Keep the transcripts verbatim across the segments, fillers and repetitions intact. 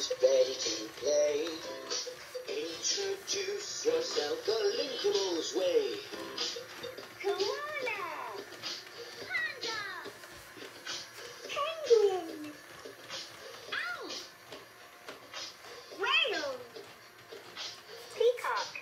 who's ready to play? Introduce yourself the Linkables way. Koala, panda, penguin, owl, whale, peacock.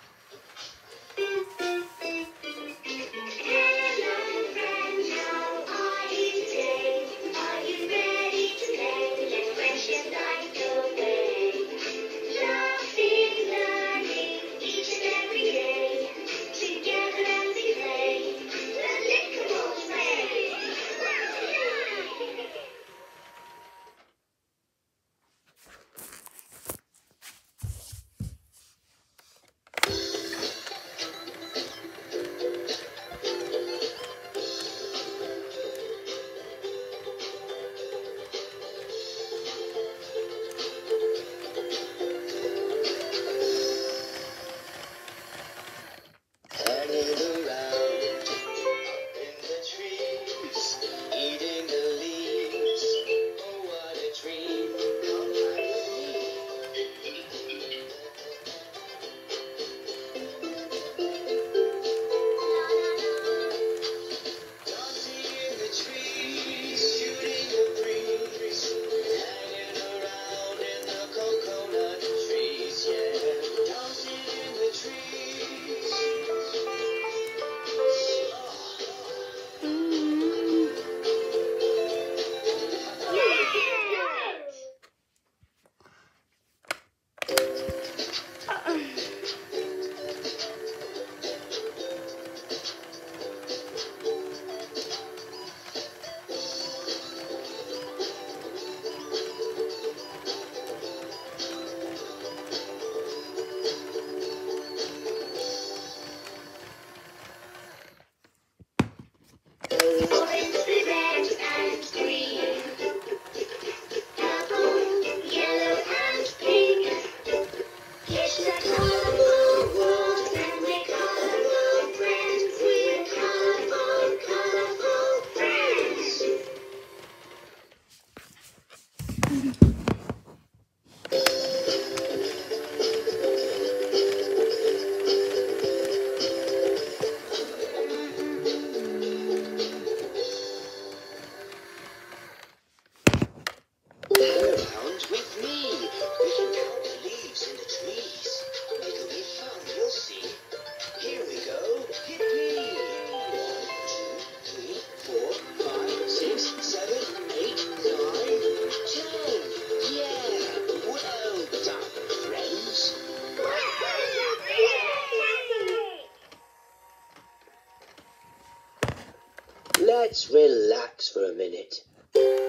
Hello friends, how are you today? Are you ready to play? Let's freshen life your way. Laughing, learning each and every day. Together as we play, the Linkables way. Hanging around in the trees, eating the leaves. Oh, what a dream! Come hang with me. Dancing in the trees, shooting the breeze, hanging around in the coconut trees. Yeah, dancing in the trees. Orange, red and green, purple, yellow and pink. It's a colourful world and we're colourful friends. We're colourful, colourful friends. Around with me. We can count the leaves in the trees. It'll be fun, you'll see. Here we go. Hit me. One, two, three, four, five, six, seven, eight, nine, ten. Yeah. Well done, friends. Let's relax for a minute.